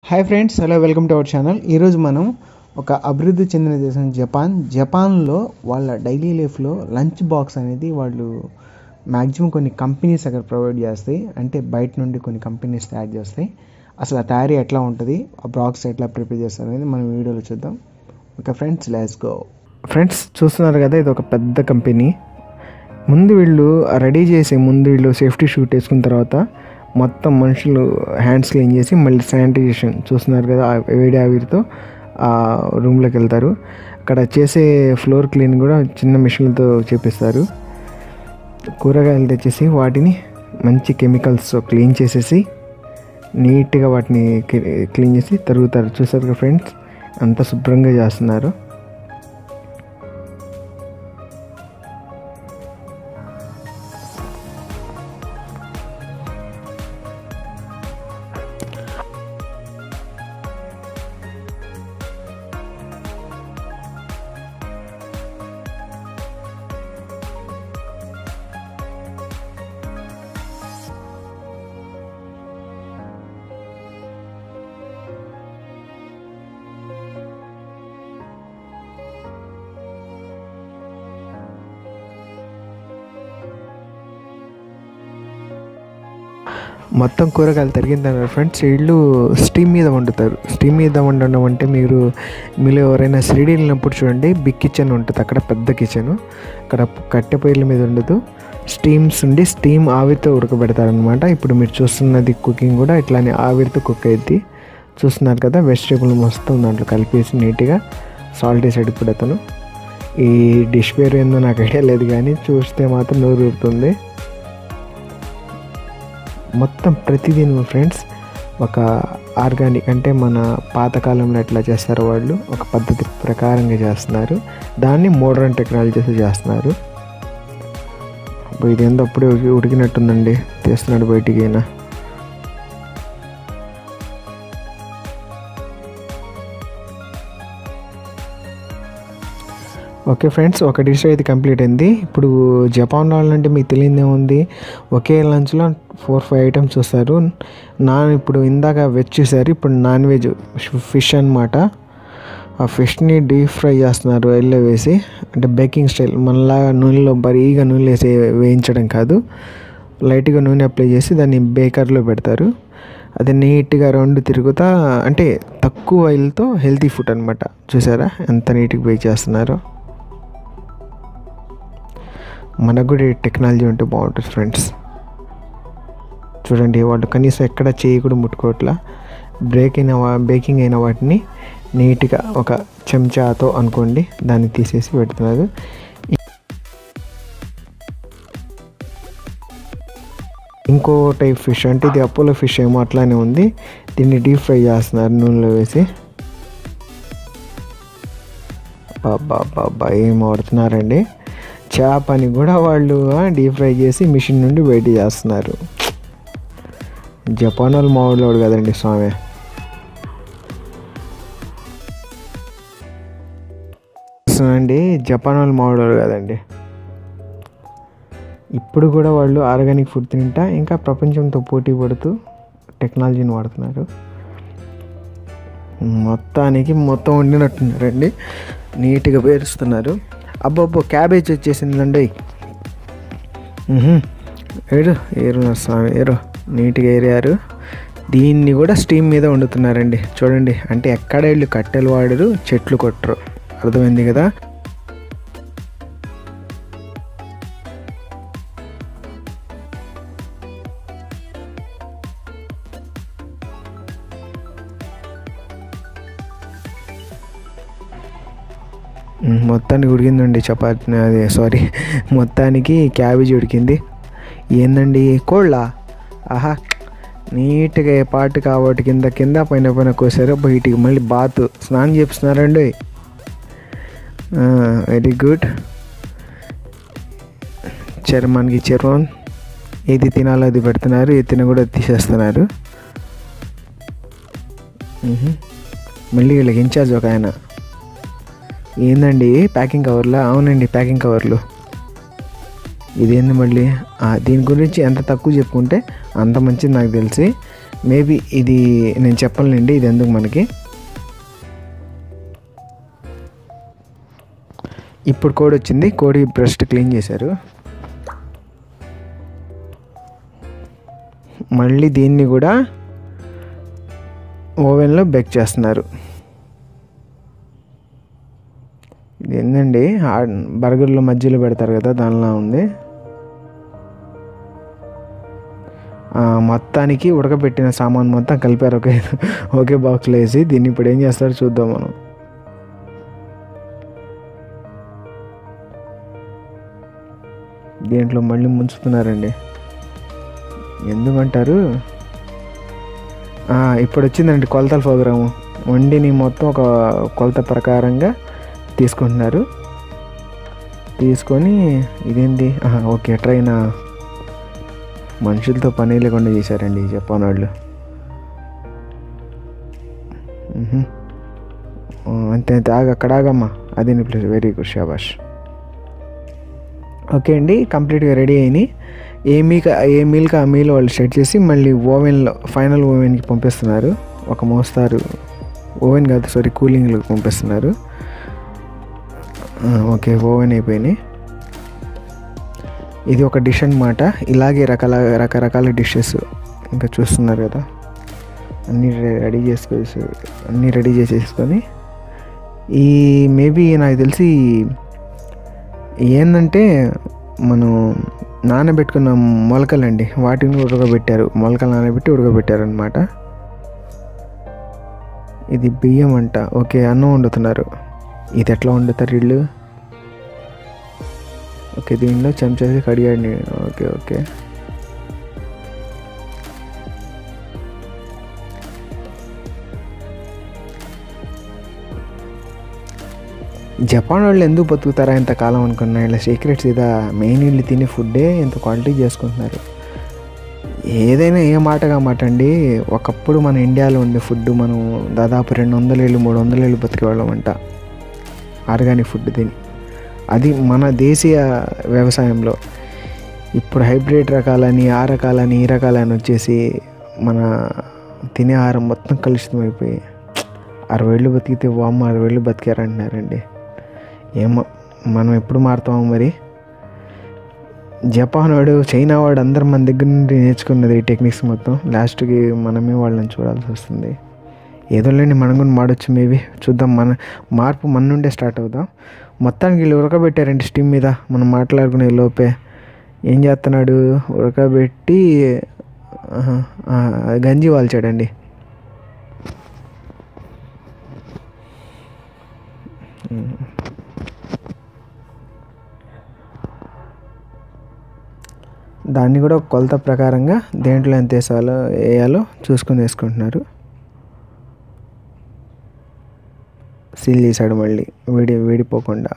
Hi friends, hello, welcome to our channel. ఈరోజు మనం ఒక అభివృద్ధి చెందిన దేశం జపాన్లో వాళ్ళ డైలీ లైఫ్లో లంచ్ బాక్స్ అనేది వాళ్ళు మ్యాక్సిమం కొన్ని కంపెనీస్ అక్కడ ప్రొవైడ్ చేస్తాయి. అంటే బయట నుండి కొన్ని కంపెనీస్ తయారు చేస్తాయి. అసలు ఆ తయారీ ఎట్లా ఉంటుంది, ఆ బాక్స్ ఎట్లా ప్రిపేర్ చేస్తారు అనేది మనం వీడియోలో చూద్దాం. Okay friends, let's go. Friends, చూస్తున్నారు కదా, ఇది ఒక పెద్ద కంపెనీ. ముందు వీళ్ళు రెడీ చేసి వీళ్ళు సేఫ్టీ షూట్ వేసుకున్న తర్వాత మొత్తం మనుషులు హ్యాండ్స్ క్లీన్ చేసి మళ్ళీ శానిటైజేషన్ చూస్తున్నారు కదా, వేడి ఆవిరితో ఆ రూమ్లోకి వెళ్తారు. అక్కడ చేసే ఫ్లోర్ క్లీన్ కూడా చిన్న మిషన్లతో చేపిస్తారు. కూరగాయలు తెచ్చేసి వాటిని మంచి కెమికల్స్తో క్లీన్ చేసేసి నీట్గా వాటిని క్లీన్ చేసి తరుగుతారు. చూసారు కదా ఫ్రెండ్స్, అంత శుభ్రంగా చేస్తున్నారు. మొత్తం కూరగాయలు తరిగిన తర్వాత ఫ్రెండ్స్ వీళ్ళు స్టీమ్ మీద వండుతారు. స్టీమ్ మీద వండడం అంటే మీలో ఎవరైనా షిరిడి వెళ్ళినప్పుడు చూడండి, బిగ్ కిచెన్ ఉంటుంది అక్కడ, పెద్ద కిచెన్. అక్కడ కట్టె పొయ్యిల మీద ఉండదు, స్టీమ్స్ ఉండి స్టీమ్ ఆవిరితో ఉడకబెడతారనమాట. ఇప్పుడు మీరు చూస్తున్నది కుకింగ్ కూడా ఇట్లానే ఆవిరితో కుక్ అయ్యింది. చూస్తున్నారు కదా, వెజిటేబుల్ మొత్తం దాంట్లో కలిపేసి నీట్గా సాల్ట్ వేసాడు. ఇప్పుడు అతను ఈ డిష్ పేరు ఏందో నాకు ఐడియా లేదు, కానీ చూస్తే మాత్రం నోరు ఊరుతుంది. మొత్తం ప్రతిదీ ఫ్రెండ్స్ ఒక ఆర్గానిక్, అంటే మన పాతకాలంలో ఎట్లా చేస్తారో వాళ్ళు ఒక పద్ధతి ప్రకారంగా చేస్తున్నారు. దాన్ని మోడర్న్ టెక్నాలజీతో చేస్తున్నారు. ఇదేందో అప్పుడే ఉడికినట్టుందండి, తీస్తున్నాడు బయటికి అయినా. ఓకే ఫ్రెండ్స్, ఒక డిష్ అయితే కంప్లీట్ అయింది. ఇప్పుడు జపాన్ వాళ్ళంటే మీకు తెలియదే ఉంది, ఒకే లంచ్లో 4-5 ఐటమ్స్ చూస్తారు. ఇప్పుడు ఇందాక వెజ్ చూసారు, ఇప్పుడు నాన్ వెజ్ ఫిష్ అనమాట. ఆ ఫిష్ని డీప్ ఫ్రై చేస్తున్నారు ఆయిల్లో వేసి, అంటే బేకింగ్ స్టైల్. మనలాగా నూనెలో బరీగా నూనె వేసి వేయించడం కాదు, లైట్గా నూనె అప్లై చేసి దాన్ని బేకర్లో పెడతారు. అది నీట్గా రౌండ్ తిరుగుతా, అంటే తక్కువ ఆయిల్తో హెల్తీ ఫుడ్ అనమాట. చూసారా ఎంత నీట్గా బేక్ చేస్తున్నారో. మనకు కూడా టెక్నాలజీ ఉంటే బాగుంటుంది ఫ్రెండ్స్. చూడండి, వాళ్ళు కనీసం ఎక్కడ చేయి కూడా ముట్టుకోవట్లా. బేకింగ్ అయిన వాటిని నీట్గా ఒక చెంచాతో అనుకోండి దాన్ని తీసేసి పెడుతున్నారు. ఇంకో టైప్ ఫిష్, అంటే ఇది అపోలో ఫిష్ ఏమో అట్లానే ఉంది. దీన్ని డీప్ ఫ్రై చేస్తున్నారు నూనెలో వేసి. బాబా ఏం వాడుతున్నారండి. చేపని కూడా వాళ్ళు డీప్ ఫ్రై చేసి మిషన్ నుండి బయట చేస్తున్నారు. జపాన్ వాళ్ళు మావాడు కదండి స్వామి. అండి, జపాన్ వాళ్ళు మావాడు కదండి. ఇప్పుడు కూడా వాళ్ళు ఆర్గానిక్ ఫుడ్ తింటా ఇంకా ప్రపంచంతో పోటీ పడుతూ టెక్నాలజీని వాడుతున్నారు. మొత్తం వండినట్టున్నారండి, నీట్గా పేరుస్తున్నారు. అబ్బబ్బో, క్యాబేజ్ వచ్చేసిందండి. ఏరు స్వామి, నీట్గా ఏరారు. దీన్ని కూడా స్టీమ్ మీద వండుతున్నారండి. చూడండి, అంటే ఎక్కడ వీళ్ళు కట్టెలు వాడరు, చెట్లు కొట్టరు. అర్థమైంది కదా. మొత్తానికి ఉడికిందండి చపాతీ, మొత్తానికి క్యాబేజీ ఉడికింది. ఏందండి కోళ్ళ, ఆహా, నీట్గా ఏ పాటు కాబట్టి కింద పైన కోసారు. బయటికి మళ్ళీ స్నానం చేపిస్తున్నారండి. Very good. చర్మానికి చర్మం ఏది తినాలో అది పెడుతున్నారు, ఏది కూడా తీసేస్తున్నారు. మళ్ళీ వీళ్ళకి ఇన్ఛార్జ్ ఒక ఆయన. ఏందండి ప్యాకింగ్ కవర్లా? అవునండి, ప్యాకింగ్ కవర్లు. ఇదేంది మళ్ళీ? దీని గురించి ఎంత తక్కువ చెప్పుకుంటే అంత మంచిది నాకు తెలిసి. మేబీ ఇది నేను చెప్పలేండి ఇది ఎందుకు మనకి. ఇప్పుడు కోడి వచ్చింది, కోడి బ్రెస్ట్ క్లీన్ చేశారు. మళ్ళీ దీన్ని కూడా ఓవెన్లో బేక్ చేస్తున్నారు. ఇది ఏంటండి బర్గర్లో మధ్యలో పెడతారు కదా దానిలా ఉంది. మొత్తానికి ఉడకబెట్టిన సామాన్ మొత్తం కలిపారు ఒకే బాక్స్లో వేసి. దీన్ని ఇప్పుడు ఏం చేస్తారో చూద్దాం మనం. దీంట్లో మళ్ళీ ముంచుతున్నారండి, ఎందుకంటారు. ఇప్పుడు వచ్చిందండి కొలతల ప్రోగ్రాము. వండిని మొత్తం ఒక కొలత ప్రకారంగా తీసుకుంటున్నారు. తీసుకొని ఇదేంటి ఓకే ట్రైన్ మనుషులతో పని లేకుండా చేశారండి జపాన్ వాళ్ళు. అంతే అంతే అక్కడ ఆగమ్మా, అదే నీ ప్లేస్. వెరీ గుడ్, షాబాష్. ఓకే అండి, కంప్లీట్గా రెడీ అయినాయి. ఏ మీల్కి ఆ మీల్ వాళ్ళు సెట్ చేసి మళ్ళీ ఓవెన్లో ఫైనల్ ఓవెన్కి పంపిస్తున్నారు. ఒక మోస్తారు ఓవెన్ కాదు సారీ కూలింగ్లోకి పంపిస్తున్నారు. ఓకే ఓవెన్ అయిపోయినాయి. ఇది ఒక డిష్ అన్నమాట. ఇలాగే రకరకాల డిషెస్ ఇంకా చూస్తున్నారు కదా, అన్నీ రెడీ చేసేసుకొని ఈ మేబీ నాకు తెలిసి ఏంటంటే మనం నానబెట్టుకున్న మొలకలండి, వాటిని మొలకలు నానబెట్టి ఉడకబెట్టారు అనమాట. ఇది బియ్యం అంట. ఓకే అన్నం వండుతున్నారు. ఇది ఎట్లా వండుతారు వీళ్ళు? ఓకే దీనిలో చెంచాసి కడిగాడు. ఓకే ఓకే జపాన్ వాళ్ళు ఎందుకు బతుకుతారా ఇంతకాలం అనుకున్నా. ఇలా సీక్రెట్స్ ఇదా, మెయిన్ వీళ్ళు తినే ఫుడ్డే ఇంత క్వాలిటీ చేసుకుంటున్నారు. ఏదైనా ఏ మాటగా మాట అండి, ఒకప్పుడు మన ఇండియాలో ఉండే ఫుడ్ మనం దాదాపు 200 ఏళ్ళు 300 ఏళ్ళు బతికేవాళ్ళం అంట ఆర్గానిక్ ఫుడ్ తిని. అది మన దేశీయ వ్యవసాయంలో. ఇప్పుడు హైబ్రిడ్ రకాలని ఆ రకాలని ఈ రకాలని వచ్చేసి మన తినే ఆహారం మొత్తం కలుషితం అయిపోయి 60 ఏళ్ళు బతికితే 60 ఏళ్ళు బతికారంటున్నారండి. ఏమో మనం ఎప్పుడు మారుతామో మరి. జపాన్ వాడు చైనా వాడు అందరు మన దగ్గర నుండి నేర్చుకున్నది ఈ టెక్నిక్స్ మొత్తం. లాస్ట్కి మనమే వాళ్ళని చూడాల్సి వస్తుంది. ఏదో లేని మనం కూడా మాడొచ్చు మేబీ, చూద్దాం. మార్పు మన నుండే స్టార్ట్ అవుదాం. మొత్తానికి వీళ్ళు ఉడకబెట్టారండి స్టీమ్ మీద. మనం మాట్లాడుకునే లోపే ఏం చేస్తున్నాడు, ఉడకబెట్టి గంజి వాల్చాడండి. దాన్ని కూడా కొలత ప్రకారంగా దేంట్లో ఎంత వేయాలో చూసుకొని వేసుకుంటున్నారు. సీల్ చేశాడు మళ్ళీ వేడిపోకుండా.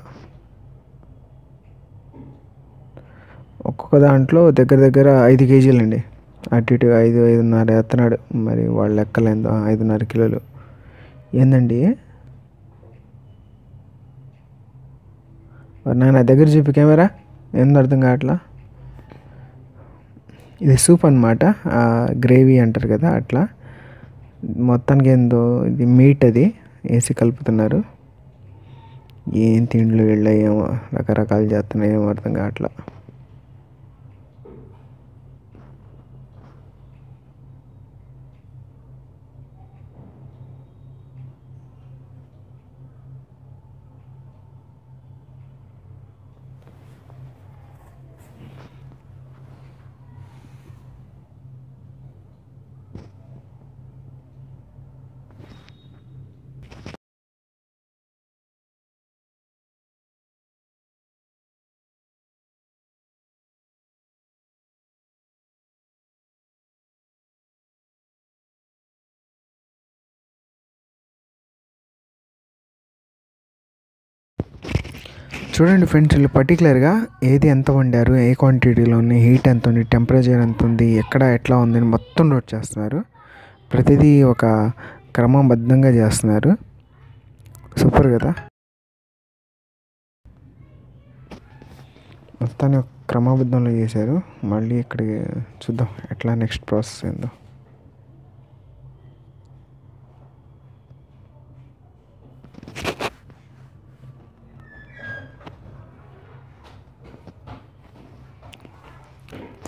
ఒక్కొక్క దాంట్లో దగ్గర 5 కేజీలండి. అటు ఇటు 5.5 ఎత్తనాడు. మరి వాళ్ళ లెక్కలేందో 5.5 కిలోలు. ఏందండి నాన్న దగ్గర చూపి కెమెరా, ఏందో అర్థం కావట్లా. ఇది సూప్ అన్నమాట, గ్రేవీ అంటారు కదా అట్లా. మొత్తానికి ఏందో ఇది మీట్ అది వేసి కలుపుతున్నారు. ఏం తిండ్లు వెళ్ళాయేమో, రకరకాలు చేస్తున్నాయేమో అర్థం కావట్లా. చూడండి ఫ్రెండ్స్, వీళ్ళు పర్టికులర్గా ఏది ఎంత వండారు, ఏ క్వాంటిటీలో ఉన్నాయి, హీట్ ఎంత ఉంది, టెంపరేచర్ ఎంత ఉంది, ఎట్లా ఉందని మొత్తం నోట్ చేస్తున్నారు. ప్రతిదీ ఒక క్రమబద్ధంగా చేస్తున్నారు. సూపర్ కదా. మొత్తాన్ని క్రమబద్ధంలో చేశారు. మళ్ళీ ఇక్కడికి చూద్దాం ఎట్లా నెక్స్ట్ ప్రాసెస్ ఏందో.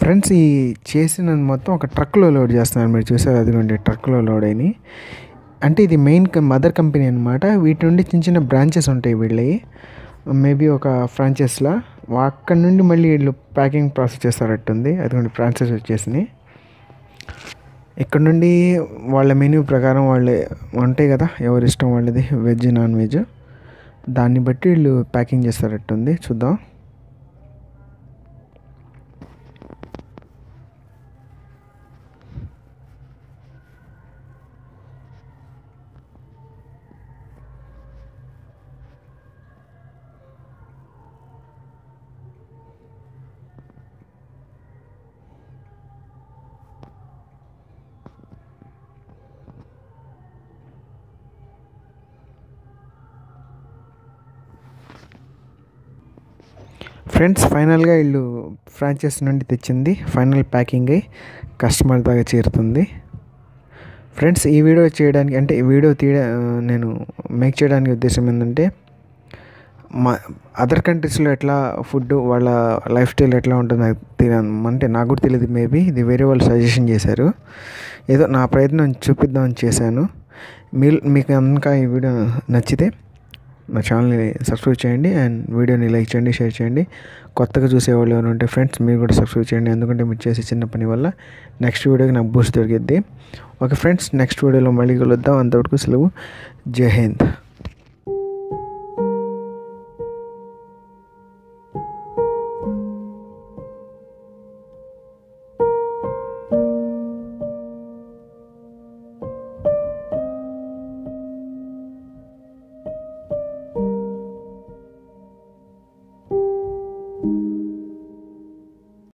ఫ్రెండ్స్ ఈ చేసిన మొత్తం ఒక ట్రక్లో లోడ్ చేస్తున్నారు. మీరు చూసారు అదిగోండి ట్రక్లో లోడ్ అయినాయి. అంటే ఇది మెయిన్ మదర్ కంపెనీ అనమాట. వీటి నుండి చిన్న చిన్న బ్రాంచెస్ ఉంటాయి వీళ్ళవి, మేబీ ఒక ఫ్రాంచైజ్లా. అక్కడ నుండి మళ్ళీ వీళ్ళు ప్యాకింగ్ ప్రాసెస్ చేస్తారట్టుంది. అదిగోండి ఫ్రాంచైజ్ వచ్చేసినాయి. ఇక్కడ నుండి వాళ్ళ మెన్యూ ప్రకారం వాళ్ళు ఉంటాయి కదా, ఎవరి ఇష్టం వాళ్ళది, వెజ్ నాన్ వెజ్, దాన్ని బట్టి వీళ్ళు ప్యాకింగ్ చేస్తారట్టుంది. చూద్దాం. ఫ్రెండ్స్ ఫైనల్గా వీళ్ళు ఫ్రాంచైజ్ నుండి తెచ్చింది ఫైనల్ ప్యాకింగ్ అయ్యి కస్టమర్ దాకా చేరుతుంది. ఫ్రెండ్స్ ఈ వీడియో చేయడానికి, అంటే ఈ వీడియో నేను మేక్ చేయడానికి ఉద్దేశం ఏంటంటే, మా అదర్ కంట్రీస్లో ఎట్లా ఫుడ్, వాళ్ళ లైఫ్ స్టైల్ ఎట్లా ఉంటుందో అంటే నాకు కూడా తెలియదు. మేబీ ఇది వేరే వాళ్ళు సజెషన్ చేశారు. ఏదో నా ప్రయత్నం చూపిద్దామని చేశాను. మీకు కనుక ఈ వీడియో నచ్చితే నా ఛానల్ని సబ్స్క్రైబ్ చేయండి అండ్ వీడియోని లైక్ చేయండి, షేర్ చేయండి. కొత్తగా చూసేవాళ్ళు ఎవరు ఉంటే ఫ్రెండ్స్ మీరు కూడా సబ్స్క్రైబ్ చేయండి. ఎందుకంటే మీరు చేసే చిన్న పని వల్ల నెక్స్ట్ వీడియోకి నాకు బూస్ట్ దొరికిద్ది. ఓకే ఫ్రెండ్స్, నెక్స్ట్ వీడియోలో మళ్ళీ కలుద్దాం. అంతవరకు సెలవు. జై హింద్.